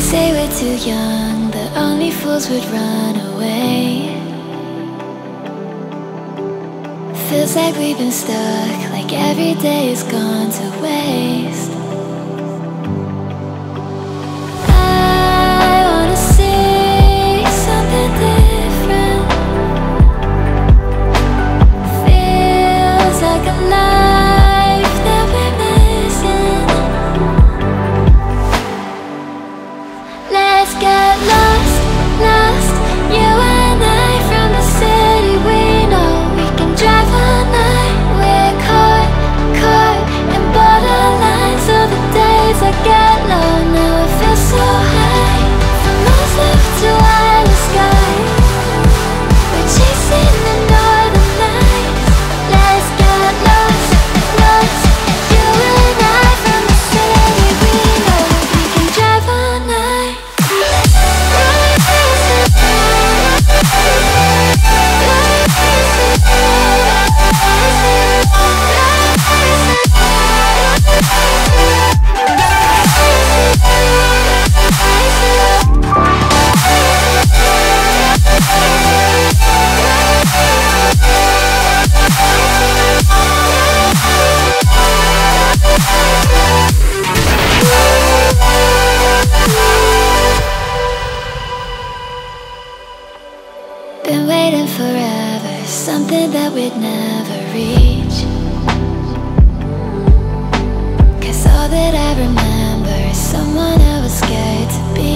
say we're too young, that only fools would run away. Feels like we've been stuck, like every day has gone to waste. I wanna see something different. Feels like a life that we're missing. Let's get lost, lost, you and I, from the city we know. We can drive all night, we're caught, caught in borderlines. All the days I get low, now I feel so high. From Mars left to wireless sky, we're chasing the northern lights. Let's get lost, lost, you and I, from the city we know. We can drive all night. Been waiting forever, something that we'd never reach. 'Cause all that I remember is someone I was scared to be.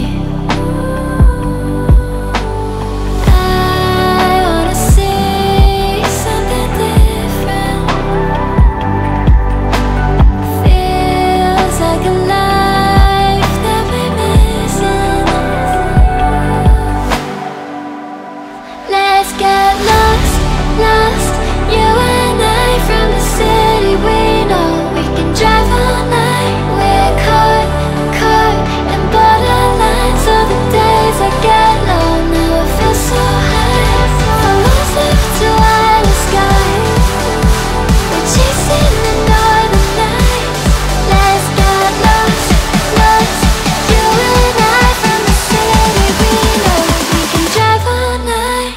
I wanna see something different. Feels like a life that we're missing. Let's get lost, lost, you and I, from the city we know. We can drive all night, we're caught, caught in borderlines. All the days I get low, now I feel so high. From Mars left to wireless sky, we're chasing the northern lights. Let's get lost, lost, you and I, from the city we know. We can drive all night.